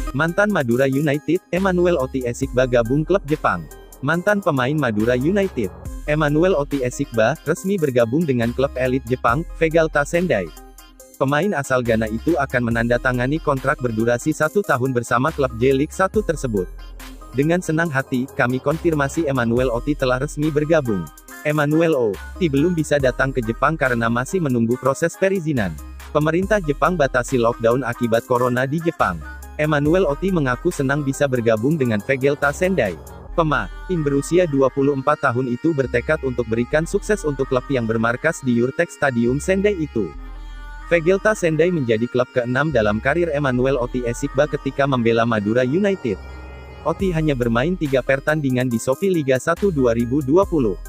Mantan Madura United, Emmanuel Oti Esikba gabung klub Jepang. Mantan pemain Madura United, Emmanuel Oti Esikba, resmi bergabung dengan klub elit Jepang, Vegalta Sendai. Pemain asal Ghana itu akan menandatangani kontrak berdurasi 1 tahun bersama klub J-League 1 tersebut. Dengan senang hati, kami konfirmasi Emmanuel Oti telah resmi bergabung. Emmanuel Oti belum bisa datang ke Jepang karena masih menunggu proses perizinan. Pemerintah Jepang batasi lockdown akibat corona di Jepang. Emmanuel Oti mengaku senang bisa bergabung dengan Vegalta Sendai. Pemain berusia 24 tahun itu bertekad untuk berikan sukses untuk klub yang bermarkas di Yurtex Stadium Sendai itu. Vegalta Sendai menjadi klub ke-6 dalam karir Emmanuel Oti Esikba ketika membela Madura United. Oti hanya bermain 3 pertandingan di Shopee Liga 1 2020.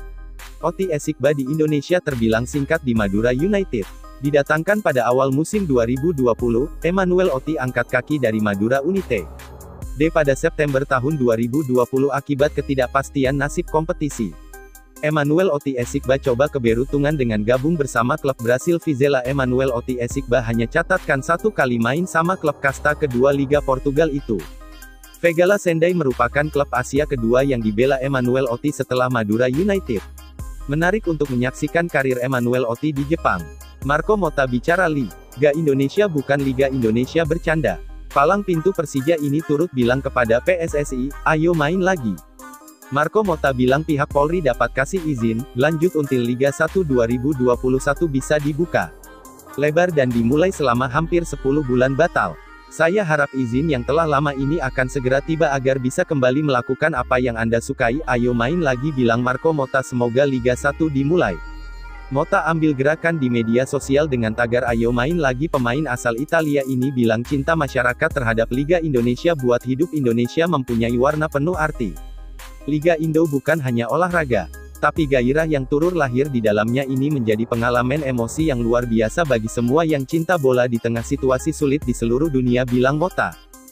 Oti Esikba di Indonesia terbilang singkat di Madura United. Didatangkan pada awal musim 2020, Emmanuel Oti angkat kaki dari Madura United pada September tahun 2020 akibat ketidakpastian nasib kompetisi. Emmanuel Oti Esikba coba keberuntungan dengan gabung bersama klub Brasil Vizela. Emmanuel Oti Esikba hanya catatkan 1 kali main sama klub kasta kedua Liga Portugal itu. Vegalta Sendai merupakan klub Asia kedua yang dibela Emmanuel Oti setelah Madura United. Menarik untuk menyaksikan karir Emmanuel Oti di Jepang. Marco Motta bicara Liga Indonesia bukan Liga Indonesia bercanda. Palang pintu Persija ini turut bilang kepada PSSI, ayo main lagi. Marco Motta bilang pihak Polri dapat kasih izin, lanjut until Liga 1 2021 bisa dibuka lebar dan dimulai selama hampir 10 bulan batal. Saya harap izin yang telah lama ini akan segera tiba agar bisa kembali melakukan apa yang Anda sukai, ayo main lagi bilang Marco Motta. Semoga Liga 1 dimulai. Motta ambil gerakan di media sosial dengan tagar ayo main lagi. Pemain asal Italia ini bilang cinta masyarakat terhadap Liga Indonesia buat hidup Indonesia mempunyai warna penuh arti. Liga Indo bukan hanya olahraga, tapi gairah yang turut lahir di dalamnya ini menjadi pengalaman emosi yang luar biasa bagi semua yang cinta bola di tengah situasi sulit di seluruh dunia bilang Motta.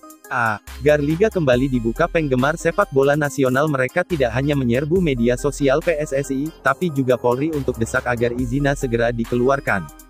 Agar Liga kembali dibuka, penggemar sepak bola nasional mereka tidak hanya menyerbu media sosial PSSI, tapi juga Polri untuk desak agar izinnya segera dikeluarkan.